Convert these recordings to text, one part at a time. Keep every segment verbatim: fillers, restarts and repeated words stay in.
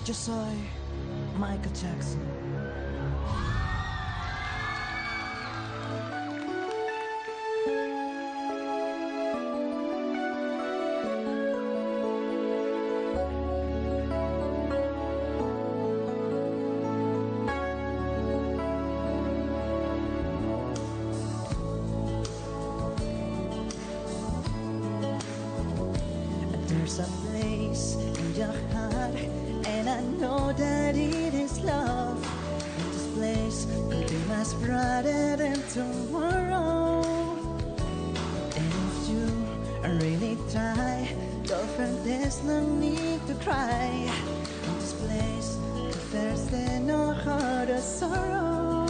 Yo soy Michael Jackson. There's a place in your heart, and I know that it is love. And this place could be much brighter than tomorrow. And if you really try, girlfriend, there's no need to cry. In this place, there's no heart or sorrow.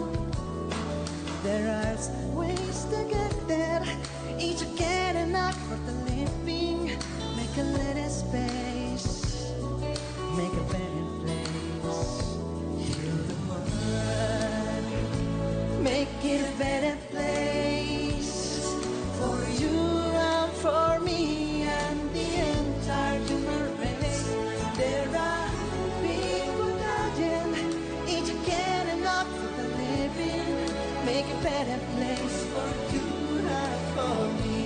There are ways to get there, each get enough for the living. Make a little space, make a better place. Heal the world, make it a better place. For you and for me and the entire human race. There are people dying, each get enough for the living. Make a better place for you and for me.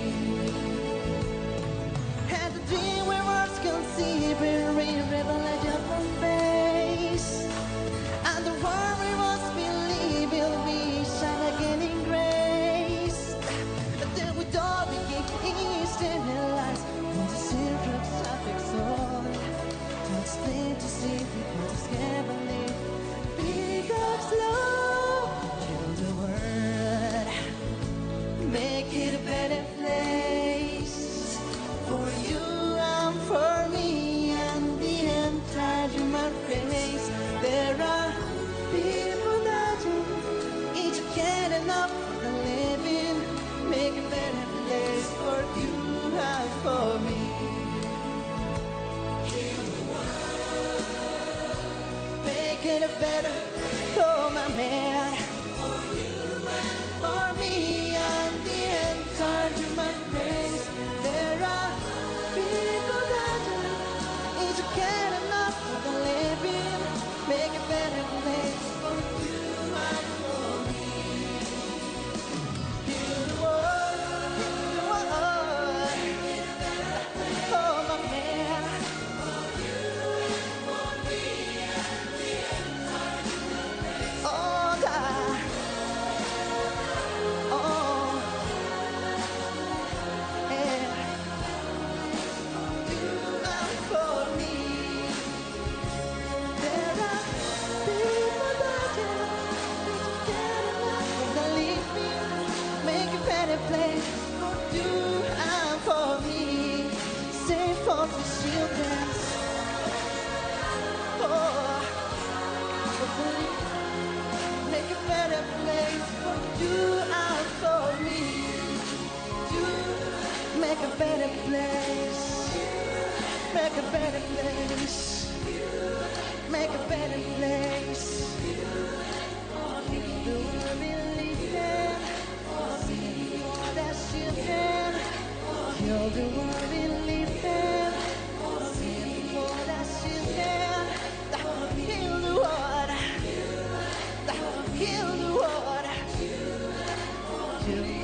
And the dream we once conceived will re-revelation from space. And the world we once believed will be shine again in grace. Until we all begin Eastern lies from the secret traffic zone. To explain to see people is heavenly. Pick up slow, heal the world, make it a better place. For you and for me and the entire human race. There are people dying, each get enough for the living. Make a better place for you and for me. Make it a better, oh my man. For me and the entire human race. There are people dying, each get enough for the living. Make a better place for you and for me. Heal the world, heal the world. Oh my man. Oh God. Oh yeah. You and for me. There are people dying, each get enough for the living. Make a better place for you and for me. Save for the children. Oh, for the living. Make a better place for you and for me. You make a better place. Make a better place. Make a better place. The world we live in, for the children. You're the world we live in, for the children. Heal the world. Heal the world.